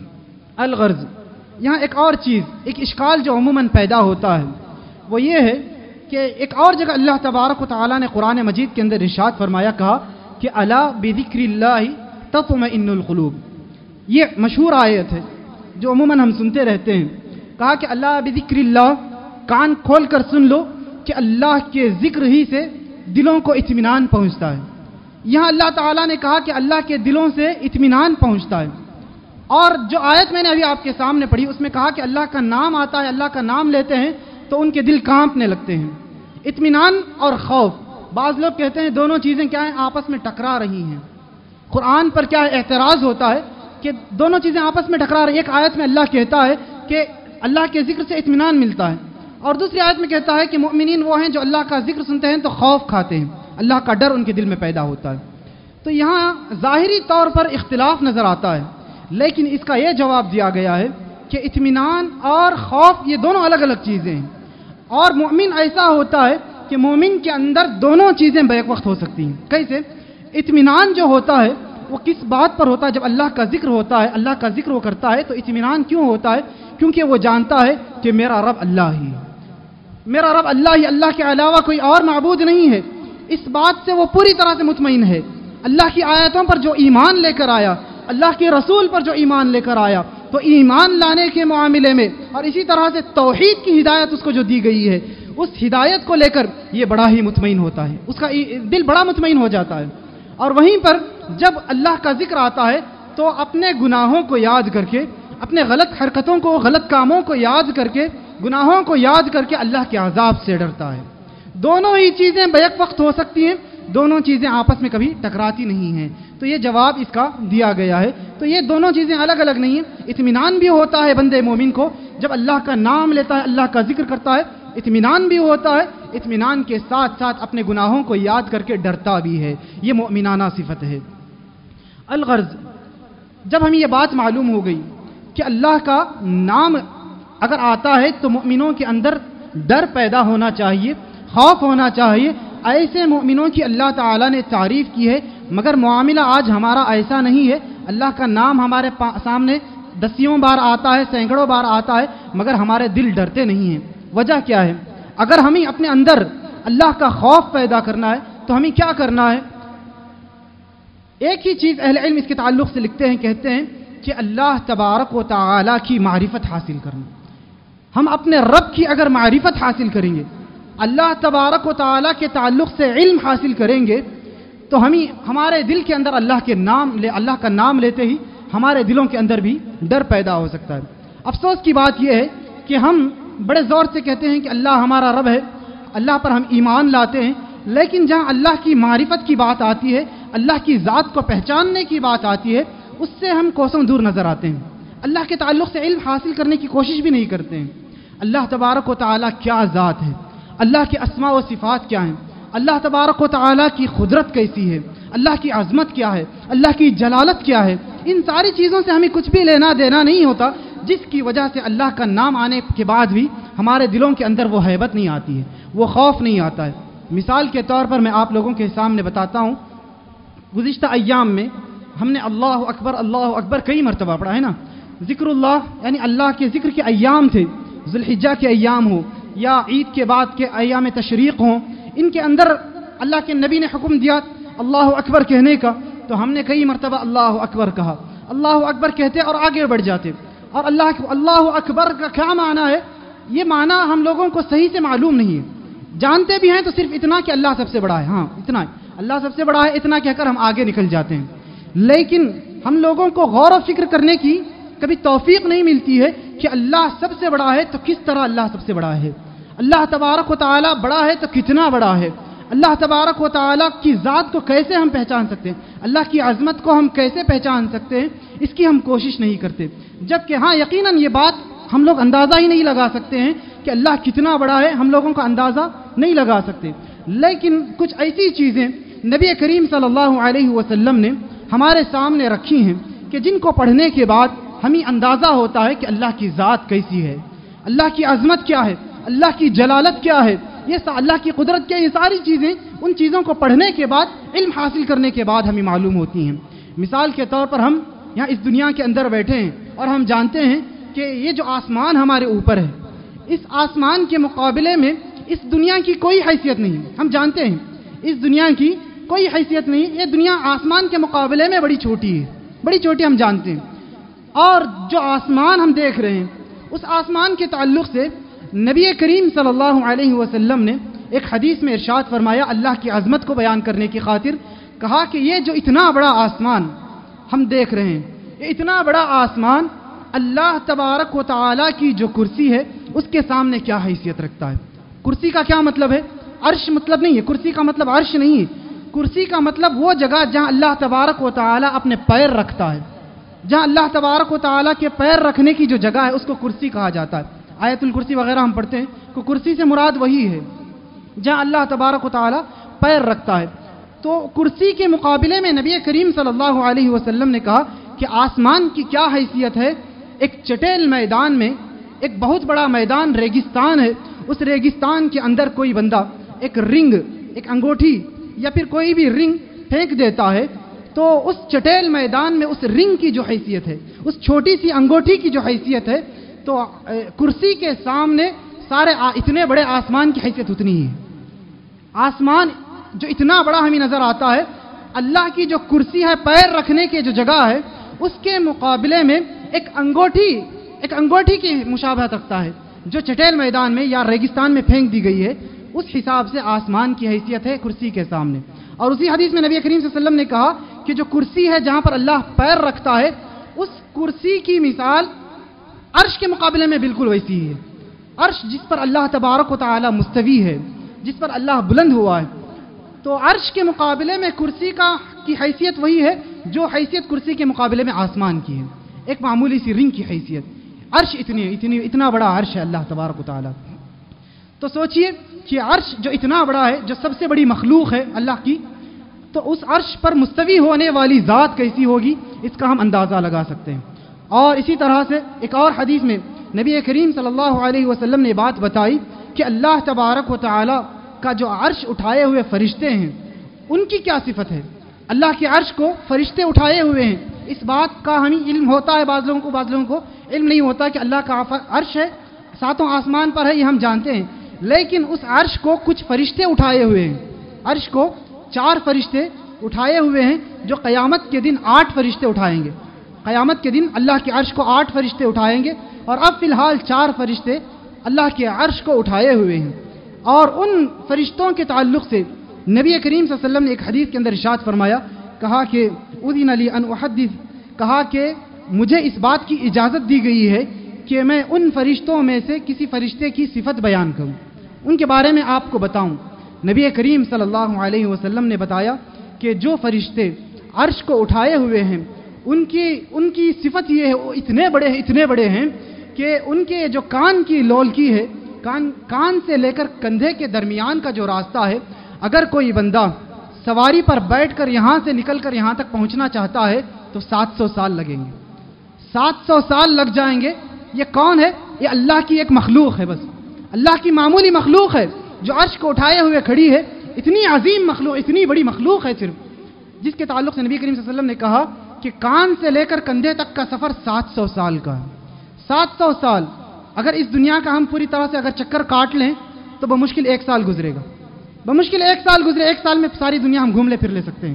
الغرض، یہاں ایک اور چیز، ایک اشکال جو عموماً پیدا ہوتا ہے وہ یہ ہے کہ ایک اور جگہ اللہ تبارک و تعالیٰ نے قرآن مجید کے اندر ارشاد فرمایا، کہا کہ الا بذکر اللہ تطمئن القلوب۔ یہ مشہور آیت ہے جو عموماً ہم سنتے رہتے ہیں۔ کہا کہ اللہ بذکر اللہ، کان کھول کر سن لو کہ اللہ کے ذکر ہی سے دلوں کو اطمینان پہنچتا ہے۔ یہاں اللہ تعالیٰ نے کہا کہ اللہ کے دلوں سے اطمینان پہنچتا ہے، اور جو آیت میں نے ابھی آپ کے سامنے پڑھی اس میں کہا کہ اللہ کا نام آتا ہے، اللہ کا نام لیتے ہیں تو ان کے دل کانپنے لگتے ہیں۔ اطمینان اور خوف، بعض لوگ کہتے ہیں دونوں چیزیں کیا ہیں، آپس میں ٹکرا رہی ہیں۔ قرآن پر کیا اعتراض ہوتا ہے کہ دونوں چیزیں آپس میں ٹکرا رہی ہیں۔ ایک آیت میں اللہ کہتا ہے کہ اللہ کے ذکر سے اطمینان ملتا ہے، اور دوسری آیت میں کہتا ہے کہ مؤمنین وہ ہیں جو اللہ کا ذکر سنتے ہیں تو خوف کھاتے ہیں، اللہ کا ڈر ان کے دل میں پیدا ہوتا ہے۔ تو یہاں ظاہری طور پر اختلاف نظر آتا ہے، لیکن اس کا یہ جواب دیا گیا ہے کہ اطمینان اور خوف یہ دونوں الگ الگ چیزیں ہیں، اور مومن ایسا ہوتا ہے کہ مومن کے اندر دونوں چیزیں بیک وقت ہو سکتی ہیں۔ کیسے؟ اطمینان جو ہوتا ہے وہ کس بات پر ہوتا ہے؟ جب اللہ کا ذکر ہوتا ہے، اللہ کا ذکر وہ کرتا ہے تو اطمینان کیوں ہوتا ہے؟ کیونکہ وہ جانتا ہے کہ میرا رب اللہ ہی، میرا رب اللہ ہی، اللہ کے علاوہ کوئی اور معبود نہیں ہے۔ اس بات سے وہ پوری طرح سے مطمئن ہے۔ اللہ کی آیتوں پر جو ایمان لے کر آیا، اللہ کے رسول پر جو ایمان لے کر آیا، تو ایمان لانے کے معاملے میں اور اسی طرح سے توحید کی ہدایت اس کو جو دی گئی ہے، اس ہدایت کو لے کر یہ بڑا ہی مطمئن ہوتا ہے، اس کا دل بڑا مطمئن ہو جاتا ہے۔ اور وہیں پر جب اللہ کا ذکر آتا ہے تو اپنے گناہوں کو یاد کر کے، اپنے غلط حرکتوں کو، غلط کاموں کو یاد کر کے، گناہوں کو یاد کر کے اللہ کے عذاب سے ڈرتا ہے۔ دونوں ہی چیزیں بیک وقت ہو سکتی ہیں، دونوں چیزیں آپس میں کبھی ٹکراتی نہیں ہیں۔ تو یہ جواب اس کا دیا گیا ہے۔ تو یہ دونوں چیزیں الگ الگ نہیں ہیں۔ اطمینان بھی ہوتا ہے بندے مومن کو جب اللہ کا نام لیتا ہے، اللہ کا ذکر کرتا ہے، اطمینان بھی ہوتا ہے، اطمینان کے ساتھ ساتھ اپنے گناہوں کو یاد کر کے ڈرتا بھی ہے۔ یہ مؤمنانہ صفت ہے۔ الغرض، جب ہمیں یہ بات معلوم ہو گئی کہ اللہ کا نام اگر آتا ہے تو مؤمنوں کے اندر ڈر پیدا ہونا چاہیے، خوف ہونا چاہیے، ایسے مؤمنوں کی اللہ تعالیٰ نے تعریف کی ہے۔ مگر معاملہ آج ہمارا ایسا نہیں ہے۔ اللہ کا نام ہمارے سامنے دسیوں بار آتا ہے، سینکڑوں بار آتا ہے، مگر ہمارے دل ڈرتے نہیں ہیں۔ وجہ کیا ہے؟ اگر ہمیں اپنے اندر اللہ کا خوف پیدا کرنا ہے تو ہمیں کیا کرنا ہے؟ ایک ہی چیز اہل علم اس کے تعلق سے لکھتے ہیں، کہتے ہیں کہ اللہ تبارک و تعالیٰ کی معرفت حاصل کرنا۔ ہم اپنے رب کی اگر معرفت حاصل کریں گے، اللہ تبارک و تعالیٰ کے تعلق سے علم حاصل کریں گے، تو ہمیں ہمارے دل کے اندر اللہ کے نام لے اللہ کا نام لیتے ہی ہمارے دلوں کے اندر بھی ڈر پیدا ہو سکتا ہے۔ افسوس کی بات یہ ہے کہ ہم بڑے زور سے کہتے ہیں کہ اللہ ہمارا رب ہے، اللہ پر ہم ایمان لاتے ہیں، لیکن جہاں اللہ کی معرفت کی بات آتی ہے، اللہ کی ذات کو پہچاننے کی بات آتی ہے، اس سے ہم کوسوں دور نظر آتے ہیں۔ اللہ کے تعلق سے علم حاصل کرنے کی کوشش بھی نہیں کرتے ہیں۔ اللہ تبارک و تعالیٰ کیا ذات ہے، اللہ کے اسماء و صفات کیا ہیں، اللہ تبارک و تعالیٰ کی قدرت کیسی ہے، اللہ کی عظمت کیا ہے، اللہ کی جلالت کیا ہے، ان ساری چیزوں سے ہمیں کچھ بھی لینا دینا نہیں ہوتا، جس کی وجہ سے اللہ کا نام آنے کے بعد بھی ہمارے دلوں کے اندر وہ ہیبت نہیں آتی ہے، وہ خوف نہیں آتا ہے۔ مثال کے طور پر میں آپ لوگوں کے سامنے بتاتا ہوں، گزشتہ ایام میں ہم نے اللہ اکبر اللہ اکبر کئی مرتبہ پڑھا ہے نا۔ ذکر اللہ یعنی اللہ کے ذکر کے ایام تھے، ذوالحجہ کے ایام ہوں یا عید کے بعد کے ایام تشریق ہوں، ان کے اندر اللہ کے نبی نے حکم دیا اللہ اکبر کہنے کا، تو ہم نے کئی مرتبہ اللہ اکبر کہا، اللہ اکبر کہتے اور آگے بڑھ جاتے۔ اور اللہ اللہ اکبر کا کیا معنی ہے؟ یہ معنی ہم لوگوں کو صحیح سے معلوم نہیں ہے، جانتے بھی ہیں تو صرف اتنا کہ اللہ سب سے بڑا ہے، ہاں اتنا ہے، اللہ سب سے بڑا ہے، اتنا کہہ کر ہم آگے نکل جاتے ہیں۔ لیکن ہم لوگوں کو غور و فکر کرنے کی کبھی توفیق نہیں ملتی ہے کہ اللہ سب سے بڑا ہے تو کس طرح اللہ سب سے بڑا ہے، اللہ تبارک و تعالیٰ بڑا ہے تو کتنا بڑا ہے، اللہ تبارک و تعالیٰ کی ذات کو کیسے ہم پہچان سکتے ہیں، اللہ کی عظمت کو ہم کیسے پہچان سکتے ہیں، اس کی ہم کوشش نہیں کرتے۔ جبکہ ہاں یقیناً یہ بات ہم لوگ اندازہ ہی نہیں لگا سکتے ہیں کہ اللہ کتنا بڑا ہے، ہم لوگوں کا اندازہ نہیں لگا سکتے۔ لیکن کچھ ایسی چیزیں نبی کریم صلی اللہ علیہ وسلم نے ہمارے سامنے رکھی ہیں کہ جن کو پڑھنے کے بعد ہمیں اندازہ ہوتا ہے کہ اللہ کی ذات کیسی ہے، اللہ کی عظمت کیا ہے، اللہ کی جلالت کیا ہے، یہ اللہ کی قدرت کیا ہے، یہ ساری چیزیں ان چیزوں کو پڑھنے کے بعد، علم حاصل کرنے کے بعد ہمیں معلوم ہوتی ہیں۔ مثال کے طور پر ہم یہاں اس دنیا کے اندر بیٹھے ہیں اور ہم جانتے ہیں کہ یہ جو آسمان ہمارے اوپر ہے، اس آسمان کے مقابلے میں اس دنیا کی کوئی حیثیت نہیں۔ ہم جانتے ہیں اس دنیا کی کوئی حیثیت نہیں، یہ دنیا آسمان کے مقابلے میں بڑی چھوٹی ہے، بڑی چھوٹی ہم جانتے ہیں۔ اور جو آسمان ہم دیکھ رہے ہیں، اس آسمان کے تعلق سے نبی کریم صلی اللہ علیہ وسلم نے ایک حدیث میں ارشاد فرمایا، اللہ کی عظمت کو بیان کرنے کی خاطر کہا کہ یہ جو اتنا بڑا آسمان ہم دیکھ رہے ہیں، یہ اتنا بڑا آسمان اللہ تبارک و تعالی کی جو کرسی ہے اس کے سامنے کیا حیثیت رکھتا ہے۔ کرسی کا کیا مطلب ہے؟ عرش مطلب نہیں ہے، کرسی کا مطلب عرش نہیں ہے، کرسی کا مطلب وہ جگہ جہاں اللہ تبارک و تعالی اپنے پیر رکھتا ہے، جہاں اللہ تبارک و تعالی کے پیر رکھنے کی جو جگہ ہے اس کو کرسی کہا جاتا ہے۔ آیت الکرسی وغیرہ ہم پڑھتے ہیں کہ کرسی سے مراد وہی ہے جہاں اللہ تبارک و تعالی پیر رکھتا ہے۔ تو کرسی کے مقابلے میں نبی کریم صلی اللہ علیہ وسلم نے کہا کہ آسمان کی کیا حیثیت ہے۔ ایک چٹیل میدان میں، ایک بہت بڑا میدان ریگستان ہے، اس ریگستان کے اندر کوئی بندہ ایک رنگ، ایک انگوٹھی یا پھر کوئی بھی رنگ پھینک دیتا ہے، تو اس چٹیل میدان میں اس رنگ کی جو حیثیت ہے، اس چھوٹی سی انگوٹھی کی جو حیثیت ہے، تو کرسی کے سامنے سارے اتنے بڑے آسمان کی حیثیت اتنی ہی ہے۔ آسمان جو اتنا بڑا ہمیں نظر آتا ہے، اللہ کی جو کرسی ہے، پیر رکھنے کے جو جگہ ہے، اس کے مقابلے میں ایک انگوٹھی ایک انگوٹھی کی مشابہت رکھتا ہے جو چٹیل میدان میں یا ریگستان میں پھینک دی گئی ہے، اس حساب سے آسمان کی حیثیت ہے کرسی کے سامنے۔ اور اسی حدیث میں نبی کریم صلی اللہ علیہ وسلم نے کہا کہ جو کرسی ہے جہاں پر اللہ پیر رکھتا ہے، اس کرسی کی مثال عرش کے مقابلے میں بالکل ویسی ہے۔ عرش جس پر اللہ تبارک و تعالی مستوی ہے، جس پر اللہ بلند ہوا ہے، تو عرش کے مقابلے میں کرسی کا کی حیثیت وہی ہے جو حیثیت کرسی کے مقابلے میں آسمان کی ہے، ایک معمولی سی رنگ کی حیثیت۔ عرش اتنی اتنی اتنا بڑا عرش ہے اللہ تبارک و تعالی۔ تو سوچئے کہ عرش جو اتنا بڑا ہے، جو سب سے بڑی مخلوق ہے اللہ کی، تو اس عرش پر مستوی ہونے والی ذات کیسی ہوگی، اس کا ہم اندازہ لگا سکتے ہیں۔ اور اسی طرح سے ایک اور حدیث میں نبی کریم صلی اللہ علیہ وسلم نے بات بتائی کہ اللہ تبارک و تعالی کا جو عرش اٹھائے ہوئے فرشتے ہیں، ان کی کیا صفت ہے۔ اللہ کے عرش کو فرشتے اٹھائے ہوئے ہیں، اس بات کا ہمیں علم ہوتا ہے، بعض لوگوں کو بعض لوگوں کو علم نہیں ہوتا کہ اللہ کا عرش ہے، ساتوں آسمان پر ہے، یہ ہم جانتے ہیں، لیکن اس عرش کو کچھ فرشتے اٹھائے ہوئے ہیں۔ عرش کو چار فرشتے اٹھائے ہوئے ہیں جو قیامت کے دن آٹھ فرشتے اٹھائیں گے۔ قیامت کے دن اللہ کے عرش کو آٹھ فرشتے اٹھائیں گے، اور اب فی الحال چار فرشتے اللہ کے عرش کو اٹھائے ہوئے ہیں۔ اور ان فرشتوں کے تعلق سے نبی کریم صلی اللہ علیہ وسلم نے ایک حدیث کے اندر ارشاد فرمایا، کہا کہ اذن لی ان احدث، کہا کہ مجھے اس بات کی اجازت دی گئی ہے کہ میں ان فرشتوں میں سے کسی فرشتے کی صفت بیان کروں، ان کے بارے میں آپ کو بتاؤں۔ نبی کریم صلی اللہ علیہ وسلم نے بتایا کہ جو فرشتے عرش کو اٹھائے ہوئے ہیں، ان کی ان کی صفت یہ ہے، وہ اتنے بڑے ہیں اتنے بڑے ہیں کہ ان کے جو کان کی لولکی ہے، کان کان سے لے کر کندھے کے درمیان کا جو راستہ ہے، اگر کوئی بندہ سواری پر بیٹھ کر یہاں سے نکل کر یہاں تک پہنچنا چاہتا ہے تو سات سو سال لگیں گے، سات سو سال لگ جائیں گے۔ یہ کون ہے؟ یہ اللہ کی ایک مخلوق ہے، بس اللہ کی معمولی مخلوق ہے جو عرش کو اٹھائے ہوئے کھڑی ہے، اتنی عظیم مخلوق، اتنی بڑی مخلوق ہے صرف، جس کے تعلق سے نبی کریم صلی اللہ علیہ وسلم نے کہا کہ کان سے لے کر کندھے تک کا سفر سات سو سال کا ہے۔ سات سو سال اگر اس دنیا کا ہم پوری طرح سے اگر چکر کاٹ لیں تو بمشکل ایک سال گزرے گا، بمشکل ایک سال گزرے، ایک سال میں ساری دنیا ہم گھوم لے پھر لے سکتے ہیں۔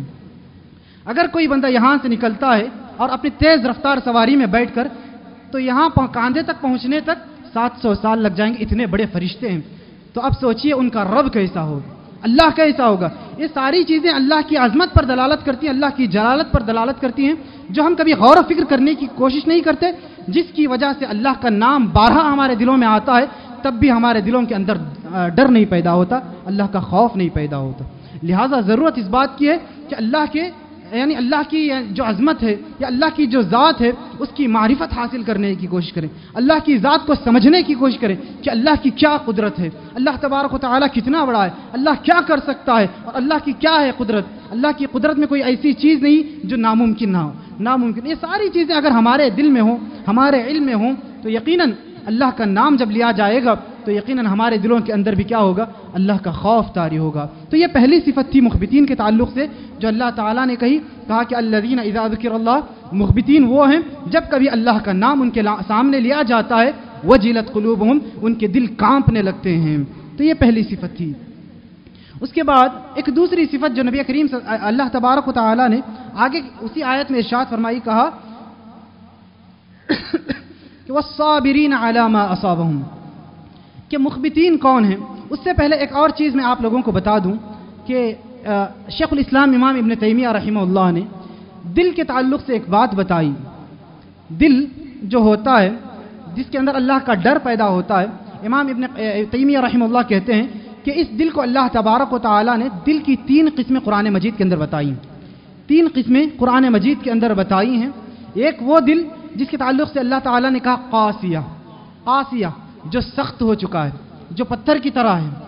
اگر کوئی بندہ یہاں سے نکلتا ہے اور اپنی تیز رفتار سواری میں بیٹھ کر، تو یہاں کاندھے تک پہنچنے تک سات سو سال لگ جائیں گے، اتنے بڑے فرشتے ہیں۔ تو اب سوچئے ان کا رب کیسا ہوگا، اللہ کیسا ہوگا۔ یہ ساری چیزیں اللہ کی عظمت پر دلالت کرتی ہیں، اللہ کی جلالت پر دلالت کرتی ہیں، جو ہم کبھی غور و فکر کرنے کی کوشش نہیں کرتے، جس کی وجہ سے اللہ کا نام بارہا ہمارے دلوں میں آتا ہے، تب بھی ہمارے دلوں کے اندر ڈر نہیں پیدا ہوتا، اللہ کا خوف نہیں پیدا ہوتا۔ لہٰذا ضرورت اس بات کی ہے کہ اللہ کے یعنی اللہ کی جو عظمت ہے یا اللہ کی جو ذات ہے اس کی معرفت حاصل کرنے کی کوشش کریں، اللہ کی ذات کو سمجھنے کی کوشش کریں کہ اللہ کی کیا قدرت ہے، اللہ تبارک و تعالیٰ کتنا بڑا ہے، اللہ کیا کر سکتا ہے، اور اللہ کی کیا ہے قدرت۔ اللہ کی قدرت میں کوئی ایسی چیز نہیں جو ناممکن نہ ہو، नामुमकिन। ये सारी चीज़ें अगर हमारे दिल में हों, हमारे इल्म में हों, तो यकीनन अल्लाह का नाम जब लिया जाएगा तो यकीनन हमारे दिलों के अंदर भी क्या होगा, अल्लाह का खौफ तारी होगा। तो ये पहली सिफत थी मुखबितीन के ताल्लुक़ से जो अल्लाह ताला ने कही, कहा कि अल्लज़ीना इज़ा ज़ुकिरल्लाह, मुखबितीन वो हैं जब कभी अल्लाह का नाम उनके सामने लिया जाता है, वजिलत क़ुलूबुहुम, उनके दिल कांपने लगते हैं। तो ये पहली सिफत थी। उसके बाद एक दूसरी सिफत जो नबी करीम अल्लाह तबारक व तआला ने आगे उसी आयत में इरशाद फरमाई, कहा कि वस्साबिरीन अला मा असाबहुम, कि मुखबितीन कौन हैं। उससे पहले एक और चीज़ मैं आप लोगों को बता दूं कि शेखुल इस्लाम इमाम इब्न तैमिया रहमहुल्लाह ने दिल के ताल्लुक़ से एक बात बताई। दिल जो होता है, जिसके अंदर अल्लाह का डर पैदा होता है, इमाम इब्न तैमिया रहमहुल्लाह कहते हैं कि इस दिल को अल्लाह तबारक व तआला ने दिल की तीन किस्में कुरान मजीद के अंदर बताई। तीन किस्में कुरान मजीद के अंदर बताई हैं। एक वो दिल जिसके ताल्लुक़ से अल्लाह ताला ने कहा कासिया, कासिया जो सख्त हो चुका है, जो पत्थर की तरह है।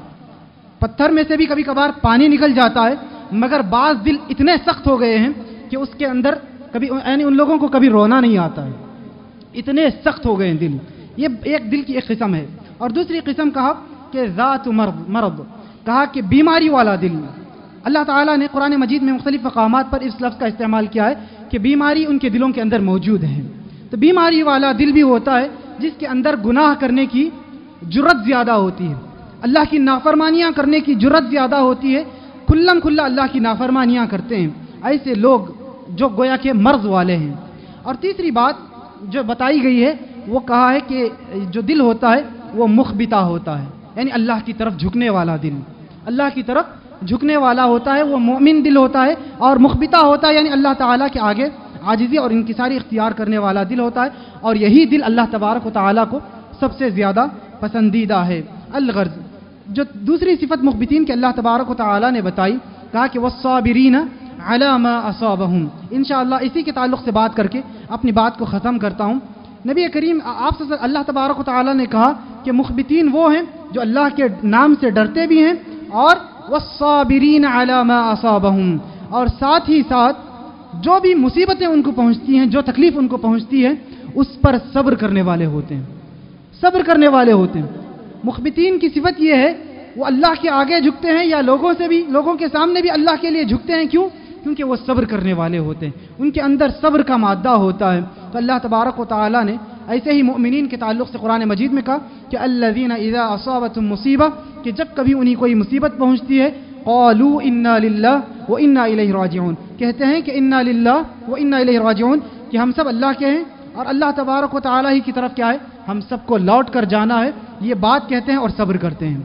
पत्थर में से भी कभी कभार पानी निकल जाता है, मगर बाज़ दिल इतने सख्त हो गए हैं कि उसके अंदर कभी यानी उन लोगों को कभी रोना नहीं आता है, इतने सख्त हो गए हैं दिल। ये एक दिल की एक किस्म है। और दूसरी किस्म कहा कि ज़ात मर्द, मर्द कहा कि बीमारी वाला दिल। अल्लाह ताला ने कुरान मजीद में मुख्तलिफ मकामात पर इस लफ्ज़ का इस्तेमाल किया है कि बीमारी उनके दिलों के अंदर मौजूद है। तो बीमारी वाला दिल भी होता है जिसके अंदर गुनाह करने की जुर्रत ज़्यादा होती है, अल्लाह की नाफरमानियाँ करने की जुर्रत ज़्यादा होती है, खुल्लम खुल्ला अल्लाह की नाफरमानियाँ करते हैं। ऐसे लोग जो गोया के मर्ज वाले हैं। और तीसरी बात जो बताई गई है वो कहा है कि जो दिल होता है वो मुखबिता होता है, यानी अल्लाह की तरफ झुकने वाला दिल, अल्लाह की तरफ झुकने वाला होता है, वो मोमिन दिल होता है। और मुखबिता होता है यानी अल्लाह ताला के आगे आजिज़ी और इंकिसारी इख्तियार करने वाला दिल होता है। और यही दिल अल्लाह तबारक व तआला को सबसे ज़्यादा पसंदीदा है। अल-गर्ज़, जो दूसरी सिफत मुखबितीन के अल्लाह तबारक व तआला ने बताई, कहा कि वस्साबिरीन अला मा असाबहुम। इंशाअल्लाह इसी के ताल्लुक़ से बात करके अपनी बात को ख़त्म करता हूँ। नबी करीम आप अल्लाह तबारक व तआला ने कहा कि मुखबितीन वो हैं जो अल्लाह के नाम से डरते भी हैं, और वस्साबिरीन अला मा असाबहुम, और साथ ही साथ जो भी मुसीबतें उनको पहुँचती हैं, जो तकलीफ़ उनको पहुँचती है, उस पर सब्र करने वाले होते हैं, सब्र करने वाले होते हैं। मुखबितीन की सिफत ये है वो अल्लाह के आगे झुकते हैं या लोगों से भी, लोगों के सामने भी अल्लाह के लिए झुकते हैं। क्यों? क्योंकि वो सब्र करने वाले होते हैं, उनके अंदर सब्र का मादा होता है। तो अल्लाह तबारक व तआला ने ऐसे ही मोमिनीन के ताल्लुक़ से कुरान मजीद में कहा कि अल्लज़ीना इज़ा असाबतहुम मुसीबा, कि जब कभी उन्हें कोई मुसीबत पहुँचती है, क़ालू इन्ना लिल्लाह व इन्ना इलैहि राजिऊन, कहते हैं कि इन्ना लिल्लाह व इन्ना इलैहि राजिऊन, कि हम सब अल्लाह के हैं और अल्लाह तबारक व तआला ही की तरफ क्या है, हम सबको लौट कर जाना है। ये बात कहते हैं और सब्र करते हैं।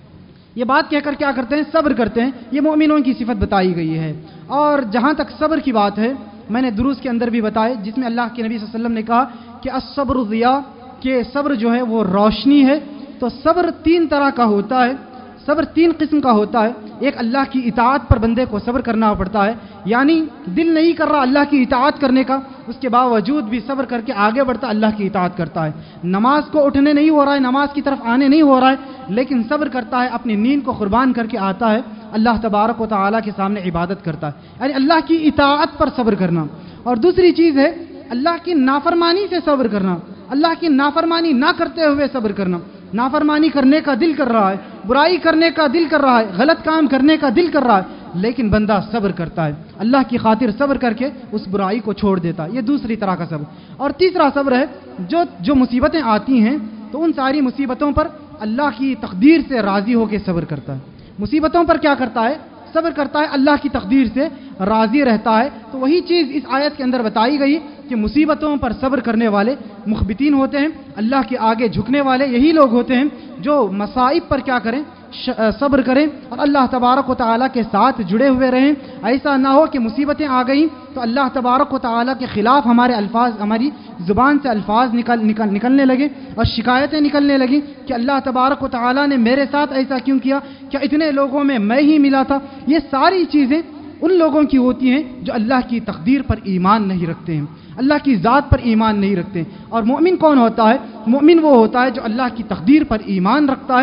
ये बात कहकर क्या करते हैं, सब्र करते हैं। ये मोमिनों की सिफत बताई गई है। और जहाँ तक सब्र की बात है, मैंने दुरूस के अंदर भी बताए, जिसमें अल्लाह के नबी सल्लल्लाहु अलैहि वसल्लम ने कहा कि अस्सब्र ज़िया, कि सब्र जो है वो रोशनी है। तो सब्र तीन तरह का होता है, सब्र तीन किस्म का होता है। एक अल्लाह की इताअत पर बंदे को सब्र करना पड़ता है, यानी दिल नहीं कर रहा अल्लाह की इताअत करने का, उसके बावजूद भी सब्र करके आगे बढ़ता अल्लाह की इताअत करता है। नमाज को उठने नहीं हो रहा है, नमाज की तरफ आने नहीं हो रहा है, लेकिन सब्र करता है, अपनी नींद को कुर्बान करके आता है, अल्लाह तबारक व तआला के सामने इबादत करता है, यानी अल्लाह की इताअत पर सब्र करना। और दूसरी चीज़ है अल्लाह की नाफरमानी से सब्र करना, अल्लाह की नाफरमानी ना करते हुए सब्र करना। नाफरमानी करने का दिल कर रहा है, बुराई करने का दिल कर रहा है, गलत काम करने का दिल कर रहा है, लेकिन बंदा सब्र करता है, अल्लाह की खातिर सब्र करके उस बुराई को छोड़ देता है। ये दूसरी तरह का सब्र। और तीसरा सब्र है जो जो मुसीबतें आती हैं तो उन सारी मुसीबतों पर अल्लाह की तकदीर से राज़ी होकर सब्र करता है। मुसीबतों पर क्या करता है, सब्र करता है, अल्लाह की तकदीर से राज़ी रहता है। तो वही चीज़ इस आयत के अंदर बताई गई कि मुसीबतों पर सब्र करने वाले मुखबितीन होते हैं, अल्लाह के आगे झुकने वाले यही लोग होते हैं जो मसाइब पर क्या करें, सब्र करें और अल्लाह तबारक व तआला के साथ जुड़े हुए रहें। ऐसा ना हो कि मुसीबतें आ गई तो अल्लाह तबारक व तआला के ख़िलाफ़ हमारे अल्फाज, हमारी ज़ुबान से अल्फाज निकल निकल निकलने लगे और शिकायतें निकलने लगी कि अल्लाह तबारक व तआला ने मेरे साथ ऐसा क्यों किया, क्या इतने लोगों में मैं ही मिला था। ये सारी चीज़ें उन लोगों की होती हैं जो अल्लाह की तकदीर पर ईमान नहीं रखते हैं, अल्लाह की ज़ात पर ईमान नहीं रखते। और मोमिन कौन होता है, मोमिन वो होता है जो अल्लाह की तकदीर पर ईमान रखता है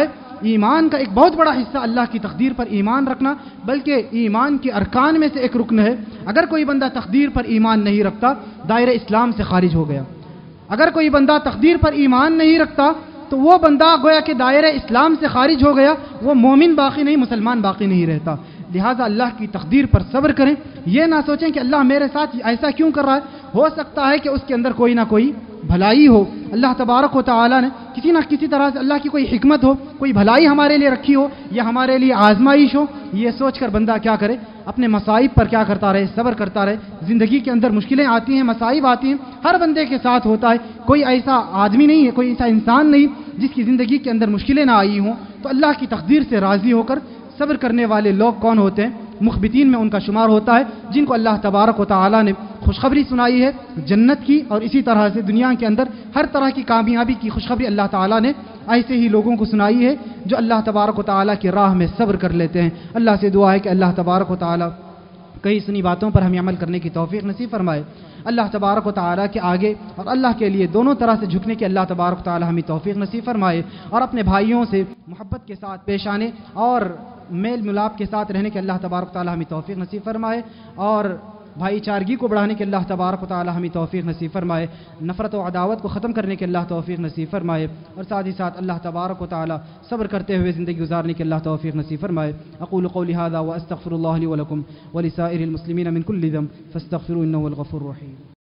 ایمان کا ایک بہت بڑا حصہ اللہ کی تقدیر پر ایمان رکھنا، بلکہ ایمان کے ارکان میں سے ایک رکن ہے۔ اگر کوئی بندہ تقدیر پر ایمان نہیں رکھتا دائرہ اسلام سے خارج ہو گیا۔ اگر کوئی بندہ تقدیر پر ایمان نہیں رکھتا تو وہ بندہ گویا کہ دائرہ اسلام سے خارج ہو گیا، وہ مومن باقی نہیں، مسلمان باقی نہیں رہتا۔ لہٰذا اللہ کی تقدیر پر صبر کریں، یہ نہ سوچیں کہ اللہ میرے ساتھ ایسا کیوں کر رہا ہے، ہو سکتا ہے کہ اس کے اندر کوئی نہ کوئی بھلائی ہو، اللہ تبارک و تعالیٰ نے کسی نہ کسی طرح سے اللہ کی کوئی حکمت ہو، کوئی بھلائی ہمارے لیے رکھی ہو یا ہمارے لیے آزمائش ہو۔ یہ سوچ کر بندہ کیا کرے، اپنے مصائب پر کیا کرتا رہے، صبر کرتا رہے۔ زندگی کے اندر مشکلیں آتی ہیں، مصائب آتی ہیں، ہر بندے کے ساتھ ہوتا ہے۔ کوئی ایسا آدمی نہیں ہے، کوئی ایسا انسان نہیں جس کی زندگی کے اندر مشکلیں نہ آئی ہوں۔ تو اللہ کی تقدیر سے راضی ہو کر صبر کرنے والے لوگ کون ہوتے ہیں؟ مخبتین میں ان کا شمار ہوتا ہے، جن کو اللہ تبارک و تعالیٰ نے خوشخبری سنائی ہے جنت کی، اور اسی طرح سے دنیا کے اندر ہر طرح کی کامیابی کی خوشخبری اللہ تعالیٰ نے ایسے ہی لوگوں کو سنائی ہے جو اللہ تبارک و تعالیٰ کی راہ میں صبر کر لیتے ہیں۔ اللہ سے دعا ہے کہ اللہ تبارک و تعالیٰ کئی سنی باتوں پر ہمیں عمل کرنے کی توفیق نصیب فرمائے۔ اللہ تبارک و تعالیٰ کے آگے اور اللہ کے لیے دونوں طرح سے جھکنے کی اللہ تبارک و تعالیٰ ہمیں توفیق نصیب فرمائے، اور اپنے بھائیوں سے محبت کے ساتھ پیش آنے اور میل ملاپ کے ساتھ رہنے کے اللہ تبارک و تعالیٰ ہمیں توفیق نصیب فرمائے، اور بھائی چارگی کو بڑھانے کے اللہ تبارک و تعالیٰ ہمیں توفیق نصیب فرمائے، نفرت و عداوت کو ختم کرنے کے اللہ توفیق نصیب فرمائے، اور ساتھ ہی ساتھ اللہ تبارک و تعالیٰ صبر کرتے ہوئے زندگی گزارنے کے اللہ توفیق نصیب فرمائے۔ اقول قولی هذا واستغفر الله لي ولكم ولسائر المسلمين من كل ذنب فاستغفروه انه هو الغفور الرحيم۔